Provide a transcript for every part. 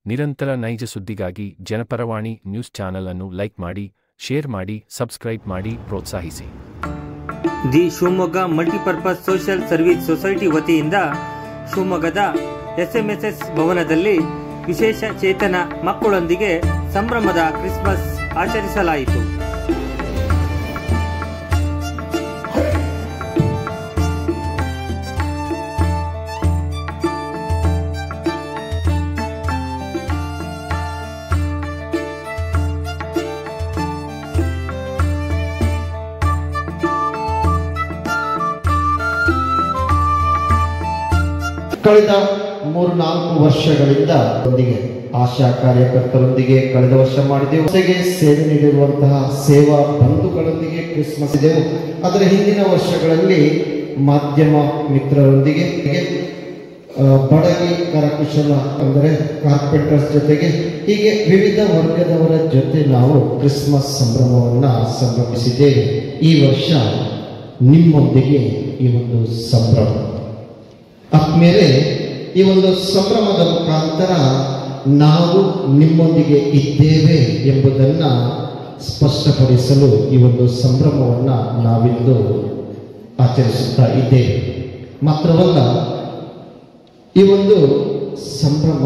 ನಿರಂತರ ನೈಜ ಸುದ್ದಿಗಾಗಿ ಜನಪರವಾಣಿ ನ್ಯೂಸ್ ಚಾನೆಲ್ ಅನ್ನು ಲೈಕ್ ಮಾಡಿ, ಶೇರ್ ಮಾಡಿ, ಸಬ್ಸ್ಕ್ರೈಬ್ ಮಾಡಿ, ಪ್ರೋತ್ಸಾಹಿಸಿ. The Shivamogga multipurpose social service society ವತಿಯಿಂದ ಶಿವಮೊಗ್ಗದ SMSS ಭವನದಲ್ಲಿ ವಿಶೇಷ ಚೇತನ ಮಕ್ಕಳೊಂದಿಗೆ ಸಂಭ್ರಮದ ಕ್ರಿಸ್ಮಸ್ ಆಚರಿಸಲಾಯಿತು. ಕಳೆದ 3-4 ವರ್ಷಗಳಿಂದ ಆಶಾ ಕಾರ್ಯಕರ್ತರೊಂದಿಗೆ ಕಳೆದ ವರ್ಷ ಮಾಡಿದೆವು. ಹೊಸಗೆ ಸೇವೆ ನೀಡಿರುವಂತಹ ಸೇವಾ ಬಂಧುಗಳೊಂದಿಗೆ ಕ್ರಿಸ್ಮಸ್ ಇದೆವು. ಅದರ ಹಿಂದಿನ ವರ್ಷಗಳಲ್ಲಿ ಮಾಧ್ಯಮ ಮಿತ್ರರೊಂದಿಗೆ, ಬಡಗಿ ಕರಕುಶಲ ಅಂದರೆ ಕಾರ್ಪೆಂಟರ್ಸ್ ಜೊತೆಗೆ, ಹೀಗೆ ವಿವಿಧ ವರ್ಗದವರ ಜೊತೆ ನಾವು ಕ್ರಿಸ್ಮಸ್ ಸಂಭ್ರಮವನ್ನು ಸಂಭ್ರಮಿಸಿದ್ದೇವೆ. ಈ ವರ್ಷ ನಿಮ್ಮೊಂದಿಗೆ ಈ ಒಂದು ಸಂಭ್ರಮ ಆದ್ಮೇಲೆ ಈ ಒಂದು ಸಂಭ್ರಮದ ಮುಖಾಂತರ ನಾವು ನಿಮ್ಮೊಂದಿಗೆ ಇದ್ದೇವೆ ಎಂಬುದನ್ನು ಸ್ಪಷ್ಟಪಡಿಸಲು ಈ ಒಂದು ಸಂಭ್ರಮವನ್ನು ನಾವಿಂದು ಆಚರಿಸುತ್ತಾ ಇದ್ದೇವೆ. ಮಾತ್ರವಲ್ಲ, ಈ ಒಂದು ಸಂಭ್ರಮ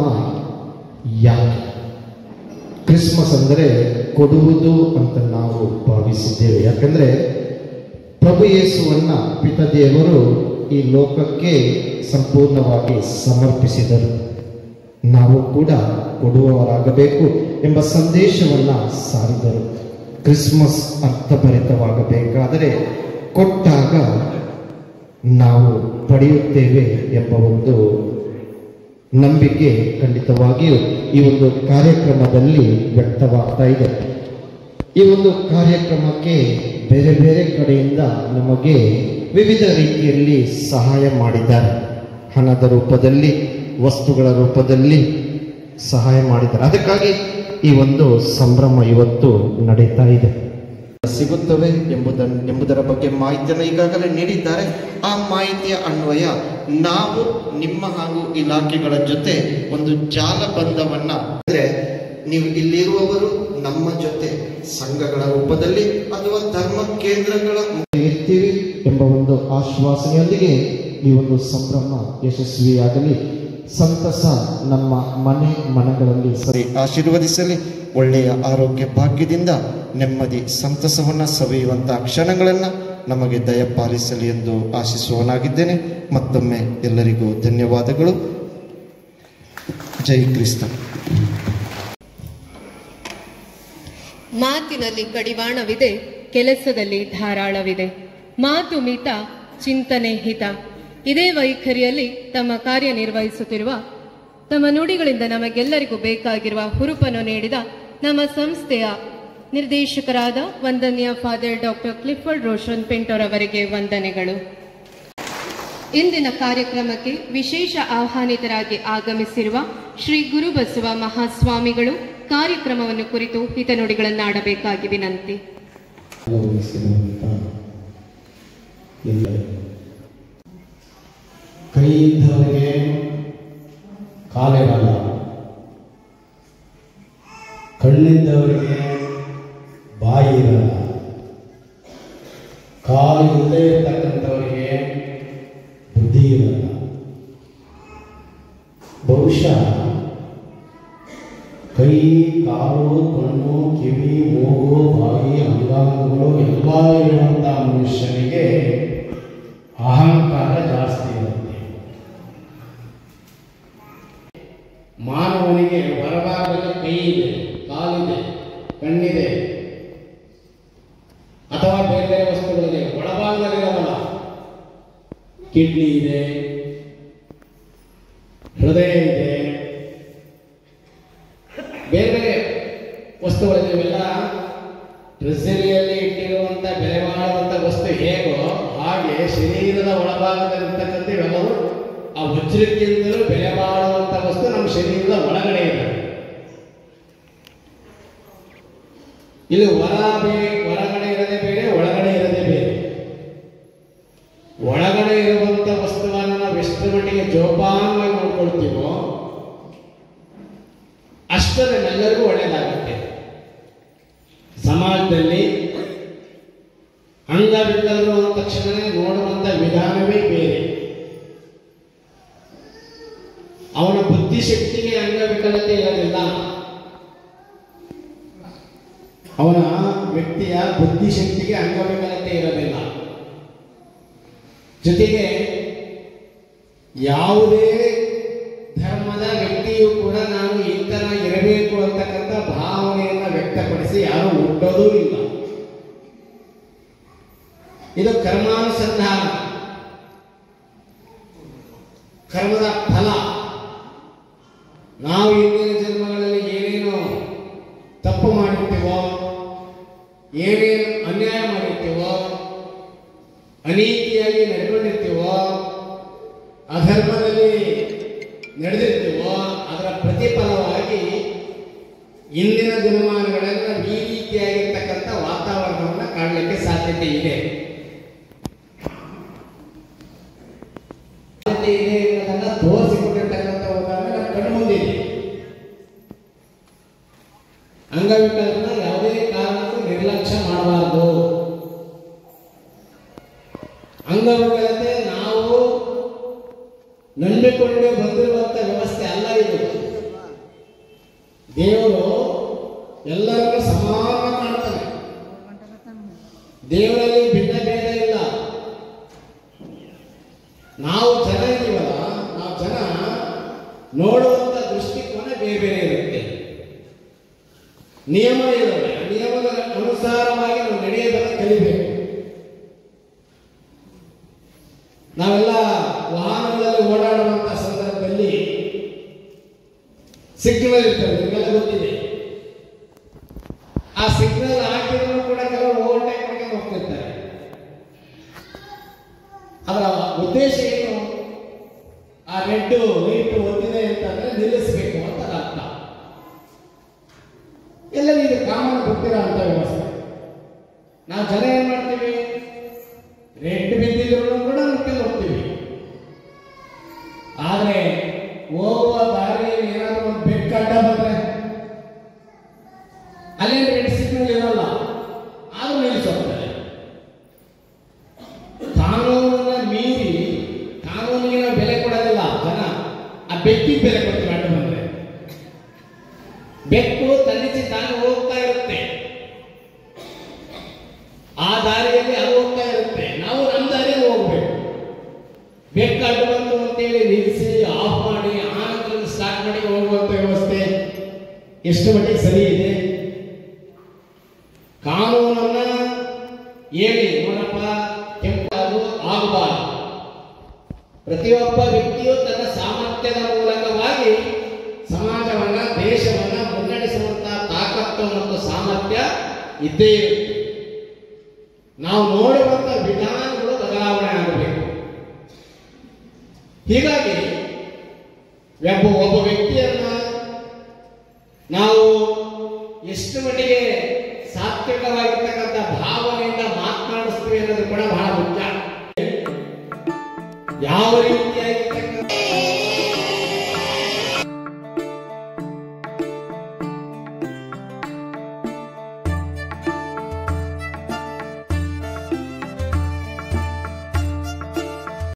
ಯಾಕೆ ಕ್ರಿಸ್ಮಸ್ ಅಂದರೆ ಕೊಡುವುದು ಅಂತ ನಾವು ಭಾವಿಸಿದ್ದೇವೆ. ಯಾಕಂದರೆ ಪ್ರಭು ಯೇಸುವನ್ನ ಪಿತದೇವರು ಈ ಲೋಕಕ್ಕೆ ಸಂಪೂರ್ಣವಾಗಿ ಸಮರ್ಪಿಸಿದರು. ನಾವು ಕೂಡ ಕೊಡುವವರಾಗಬೇಕು ಎಂಬ ಸಂದೇಶವನ್ನು ಸಾರಿದರು. ಕ್ರಿಸ್ಮಸ್ ಅರ್ಥಭರಿತವಾಗಬೇಕಾದರೆ ಕೊಟ್ಟಾಗ ನಾವು ಪಡೆಯುತ್ತೇವೆ ಎಂಬ ಒಂದು ನಂಬಿಕೆ ಖಂಡಿತವಾಗಿಯೂ ಈ ಒಂದು ಕಾರ್ಯಕ್ರಮದಲ್ಲಿ ವ್ಯಕ್ತವಾಗ್ತಾ ಇದೆ. ಈ ಒಂದು ಕಾರ್ಯಕ್ರಮಕ್ಕೆ ಬೇರೆ ಬೇರೆ ಕಡೆಯಿಂದ ನಮಗೆ ವಿವಿಧ ರೀತಿಯಲ್ಲಿ ಸಹಾಯ ಮಾಡಿದ್ದಾರೆ. ಹಣದ ರೂಪದಲ್ಲಿ, ವಸ್ತುಗಳ ರೂಪದಲ್ಲಿ ಸಹಾಯ ಮಾಡಿದ್ದಾರೆ. ಅದಕ್ಕಾಗಿ ಈ ಒಂದು ಸಂಭ್ರಮ ಇವತ್ತು ನಡೀತಾ ಇದೆ. ಸಿಗುತ್ತವೆ ಎಂಬುದರ ಬಗ್ಗೆ ಮಾಹಿತಿಯನ್ನು ಈಗಾಗಲೇ ನೀಡಿದ್ದಾರೆ. ಆ ಮಾಹಿತಿಯ ಅನ್ವಯ ನಾವು ನಿಮ್ಮ ಹಾಗೂ ಇಲಾಖೆಗಳ ಜೊತೆ ಒಂದು ಜಾಲಬಂಧವನ್ನ, ಅಂದರೆ ನೀವು ಇಲ್ಲಿರುವವರು ನಮ್ಮ ಜೊತೆ ಸಂಘಗಳ ರೂಪದಲ್ಲಿ ಅಥವಾ ಧರ್ಮ ಕೇಂದ್ರಗಳ ಇರ್ತೀವಿ ಎಂಬ ಒಂದು ಆಶ್ವಾಸನೆಯೊಂದಿಗೆ ಈ ಒಂದು ಸಂಭ್ರಮ ಯಶಸ್ವಿಯಾಗಲಿ. ಸಂತಸ ನಮ್ಮ ಮನಗಳಲ್ಲಿ ಸರಿ ಆಶೀರ್ವದಿಸಲಿ. ಒಳ್ಳೆಯ ಆರೋಗ್ಯ ಭಾಗ್ಯದಿಂದ ನೆಮ್ಮದಿ ಸಂತಸವನ್ನು ಸವಿಯುವಂತಹ ಕ್ಷಣಗಳನ್ನು ನಮಗೆ ದಯಪಾಲಿಸಲಿ ಎಂದು ಆಶಿಸುವನಾಗಿದ್ದೇನೆ. ಮತ್ತೊಮ್ಮೆ ಎಲ್ಲರಿಗೂ ಧನ್ಯವಾದಗಳು. ಜೈ ಕ್ರಿಸ್ತ. ಮಾತಿನಲ್ಲಿ ಕಡಿವಾಣವಿದೆ, ಕೆಲಸದಲ್ಲಿ ಧಾರಾಳವಿದೆ. ಮಾತು ಮಿತ, ಚಿಂತನೆ ಹಿತ. ಇದೇ ವೈಖರಿಯಲ್ಲಿ ತಮ್ಮ ಕಾರ್ಯನಿರ್ವಹಿಸುತ್ತಿರುವ, ತಮ್ಮ ನುಡಿಗಳಿಂದ ನಮಗೆಲ್ಲರಿಗೂ ಬೇಕಾಗಿರುವ ಹುರುಪನ್ನು ನೀಡಿದ ನಮ್ಮ ಸಂಸ್ಥೆಯ ನಿರ್ದೇಶಕರಾದ ವಂದನೀಯ ಫಾದರ್ ಡಾಕ್ಟರ್ ಕ್ಲಿಫರ್ಡ್ ರೋಷನ್ ಪಿಂಟೋರ್ ಅವರಿಗೆ ವಂದನೆಗಳು. ಇಂದಿನ ಕಾರ್ಯಕ್ರಮಕ್ಕೆ ವಿಶೇಷ ಆಹ್ವಾನಿತರಾಗಿ ಆಗಮಿಸಿರುವ ಶ್ರೀ ಗುರುಬಸವ ಮಹಾಸ್ವಾಮಿಗಳು ಕಾರ್ಯಕ್ರಮವನ್ನು ಕುರಿತು ಹಿತನುಡಿಗಳನ್ನಾಡಬೇಕಾಗಿ ವಿನಂತಿ. ಕೈಯಿದ್ದವರಿಗೆ ಕಾಲಿರಲ್ಲ, ಕಣ್ಣಿದ್ದವರಿಗೆ ಬಾಯಿ ಇರಲ್ಲ, ಕಾಲು ಇಲ್ಲದೆ ಇರತಕ್ಕಂಥವರಿಗೆ ಬುದ್ಧಿ ಇರಲ್ಲ. ಬಹುಶಃ ಕೈ, ಕಾಲು, ಕಣ್ಣು, ಕಿವಿ, ಮೂಗು, ಬಾಯಿ, ಅಂಗಾಂಗಗಳು ಎಲ್ಲ ಇರುವಂಥ ಮನುಷ್ಯನಿಗೆ ಅಹಂಕಾರ ಜಾಸ್ತಿ ಇರುತ್ತೆ. ಮಾನವನಿಗೆ ಹೊರಭಾಗದಲ್ಲಿ ಕೈ ಇದೆ, ಕಾಲಿದೆ, ಕಣ್ಣಿದೆ ಅಥವಾ ಬೇರೆ ಬೇರೆ ವಸ್ತುಗಳಿದೆ. ಒಳಭಾಗದಲ್ಲಿರಲ್ಲ, ಕಿಡ್ನಿ ಇದೆ, ಹೃದಯ ಇದೆ, ಬೇರೆ ಬೇರೆ ವಸ್ತುಗಳಿದೆ. ಇವೆಲ್ಲ ಟ್ರೆಸರಿಯಲ್ಲಿ ಇಟ್ಟಿರುವಂಥ ಬೆಲೆ ಬಾಳುವಂಥ ವಸ್ತು ಹೇಗೋ ಹಾಗೆ ಶರೀರದ ಒಳಭಾಗದಲ್ಲಿರ್ತಕ್ಕಂಥ ಇವೆಲ್ಲವೂ ಆ ವಜ್ರಕ್ಕಿಂತಲೂ ಬೆಲೆ ಬಾಳುವಂಥ ವಸ್ತು ನಮ್ಮ ಶರೀರದ ಒಳಗಡೆ ಇದೆ. ಇಲ್ಲಿ ಹೊರಗಡೆ ಇರದೆ ಬೇರೆ, ಒಳಗಡೆ ಇರದೆ ಬೇರೆ. ಒಳಗಡೆ ಇರುವಂಥ ವಸ್ತುವನ್ನು ನಾವು ಎಷ್ಟು ಮಟ್ಟಿಗೆ ಜೋಪಾನವಾಗಿ ನೋಡ್ಕೊಳ್ತೀವೋ ಅಷ್ಟು ನಮ್ಮೆಲ್ಲರಿಗೂ ಒಳ್ಳೆಯದಾಗುತ್ತೆ. ಸಮಾಜದಲ್ಲಿ ಅಂಗವಿಕಲರು ಅಂದ ತಕ್ಷಣ ನೋಡುವಂತ ವಿಧಾನವೇ ಬೇರೆ. ಅವನ ಬುದ್ಧಿಶಕ್ತಿಗೆ ಅಂಗವಿಕಲತೆ ಇರೋದಿಲ್ಲ. ಅವನ ವ್ಯಕ್ತಿಯ ಬುದ್ಧಿಶಕ್ತಿಗೆ ಅಂಗವಿಕಲತೆ ಇರೋದಿಲ್ಲ. ಜೊತೆಗೆ ಯಾವುದೇ ಧರ್ಮದ ವ್ಯಕ್ತಿಯು ಕೂಡ ನಾನು ಇಂಥನ ಇರಬೇಕು ಅಂತಕ್ಕಂಥ ಭಾವನೆಯನ್ನು ವ್ಯಕ್ತಪಡಿಸಿ ಯಾರು ಹುಟ್ಟೋದೂ ಇಲ್ಲ. ಇದು ಕರ್ಮಾನುಸಂಧಾನ, ಕರ್ಮದ ಫಲ. ನಾವು ಇಂದಿನ ಜನ್ಮಗಳಲ್ಲಿ ಏನೇನು ತಪ್ಪು ಮಾಡಿರ್ತೀವೋ, ಏನೇನು ಅನ್ಯಾಯ ಮಾಡಿರ್ತೀವೋ, ಅನೀತಿಯಾಗಿ ನಡ್ಕೊಂಡಿರ್ತೀವೋ, ಅಧರ್ಮದಲ್ಲಿ ನಡೆದಿರ್ತೀವೋ, ಅದರ ಪ್ರತಿಫಲವಾಗಿ ಇಂದಿನ ದಿನಮಾನಗಳೆಲ್ಲ ಈ ರೀತಿಯಾಗಿರ್ತಕ್ಕಂಥ ವಾತಾವರಣವನ್ನು ಕಾಣಲಿಕ್ಕೆ ಸಾಧ್ಯತೆ ಇದೆ ಅನ್ನೋದನ್ನ ತೋರಿಸಿಕೊಟ್ಟಿರ್ತಕ್ಕಂಥ ಉದಾಹರಣೆ ಕಣ್ಣು ಮುಂದಿದೆ. ಅಂಗವಿಕಲರನ್ನ ಯಾವುದೇ ಕಾರಣಕ್ಕೂ ನಿರ್ಲಕ್ಷ್ಯ ಮಾಡಬಾರದು. ಅಂಗವಿಕಲತೆ ನಾವು ನಂಬಿಕೊಂಡು ಬಂದಿರುವಂತ ವ್ಯವಸ್ಥೆ ಅಲ್ಲ ಇದು. ದೇವರು ಎಲ್ಲರಿಗೂ ಸಮಾನ ಮಾಡ್ತಾನೆ. ದೇವರಲ್ಲಿ ಭಿನ್ನ ಭೇದ ಇಲ್ಲ. ನಾವು ಜನ ಇದೀವಲ್ಲ, ನಾವು ಜನ ನೋಡುವಂತ ದೃಷ್ಟಿಕೋನ ಬೇರೆ ಬೇರೆ ಇರುತ್ತೆ. ನಿಯಮ ಇರೋದು, ನಿಯಮದ ಅನುಸಾರವಾಗಿ ನಾವು ನಡೆಯೋದನ್ನು ಕಲಿಬೇಕು. ನಾವೆಲ್ಲ ವಾಹನಗಳಲ್ಲಿ ಓಡಾಡುವಂತಹ ಸಂದರ್ಭದಲ್ಲಿ ಸಿಗ್ನಲ್ ಇರ್ತದೆ, ನಿಮಗೆಲ್ಲ ಗೊತ್ತಿದೆ. ಆ ಸಿಗ್ನಲ್ ಹಾಕಿದ್ರು ಕೂಡ ಕೆಲವರು ಓವರ್ಟೇಕ್ ಮಾಡ್ಕೊಂಡು ಹೋಗ್ತಿರ್ತಾರೆ. ಅದರ ಉದ್ದೇಶ ಏನು? ಆ ರೆಡ್ ಲೈಟ್ ಒತ್ತಿದೆ ಅಂತಂದ್ರೆ ನಿಲ್ಲಿಸಬೇಕು ಅಂತ ಅರ್ಥ. ಎಲ್ಲ ಇದು ಕಾಮನ್ ಗೊತ್ತಿರೋ ಅಂತ ವ್ಯವಸ್ಥೆ. ನಾವು ಜನ ಏನ್ ಮಾಡ್ತೀವಿ, ರೆಡ್ ಬಿದ್ದಿದ್ರು ಕೂಡ ನಿಂತ್ಕೊಂಡು ಹೋಗ್ತೀವಿ. ಆದ್ರೆ ಹೋಗುವ ದಾರಿಯಲ್ಲಿ ಏನಾದ್ರು ಒಂದು ಬೆಕ್ಕ ಅಡ್ಡ ಬಂದ್ರೆ ಅಲ್ಲೇ ರೆಡ್ ಸಿಗ್ನಲ್ ಇರೋಲ್ಲ, ಆದ್ರೂ ನಿಲ್ಲಿಸೋಗ್ತಾರೆ. ಕಾನೂನನ್ನ ಮೀರಿ ಕಾನೂನಿಗೆ ನಾವು ಬೆಲೆ ಕೊಡೋದಿಲ್ಲ ಜನ. ಆ ಬೆಕ್ಕಿಗೆ ಬೆಲೆ ಕೊಡ್ತೀವಿ. ಅಡ್ಡ ಬಂದ್ರೆ ಬೆಕ್ಕು ತನ್ನಿಚ್ಚಿ ತಾನು ಹೋಗ್ತಾ ಇರುತ್ತೆ, ಆ ದಾರಿಯಲ್ಲಿ ಅದು ಹೋಗ್ತಾ ಇರುತ್ತೆ, ನಾವು ನಮ್ಮ ದಾರಿಯಲ್ಲಿ ಹೋಗ್ಬೇಕು. ಬೆಕ್ಕು ಅಡ್ಡ ಬಂತು ಅಂತೇಳಿ ನಿಲ್ಲಿಸಿ ಆಫ್ ಮಾಡಿ ಆನಂತರ ಸ್ಟಾರ್ಟ್ ಮಾಡಿ ಹೋಗುವಂತ ವ್ಯವಸ್ಥೆ ಎಷ್ಟು ಮಟ್ಟಿಗೆ ಸರಿ ಇದೆ? ಕಾನೂನನ್ನ ಹೇಳಿ ನೋಡಪ್ಪ ಕೆಂಪಾದು ಆಗಬಾರದು. ಪ್ರತಿಯೊಬ್ಬ ವ್ಯಕ್ತಿಯು ತನ್ನ ಸಾಮರ್ಥ್ಯದ ಮೂಲಕವಾಗಿ ಸಮಾಜವನ್ನ, ದೇಶವನ್ನ ಮುನ್ನಡೆಸುವಂತಹ ತಾಕತ್ತು ಮತ್ತು ಸಾಮರ್ಥ್ಯ ಇದ್ದೇ ಇರುತ್ತೆ. ನಾವು ನೋಡುವಂತ ವಿಧಾನಗಳು ಬದಲಾವಣೆ ಆಗಬೇಕು. ಹೀಗಾಗಿ ಒಬ್ಬ ವ್ಯಕ್ತಿಯನ್ನ ನಾವು ಎಷ್ಟು ಮಟ್ಟಿಗೆ ಸಾತ್ವಿಕವಾಗಿರ್ತಕ್ಕಂಥ ಭಾವನೆಯಿಂದ ಮಾತನಾಡಿಸ್ತೀವಿ ಅನ್ನೋದು ಕೂಡ ಬಹಳ ಮುಖ್ಯ. ಯಾವ ರೀತಿಯಾಗಿರ್ತಕ್ಕಂಥ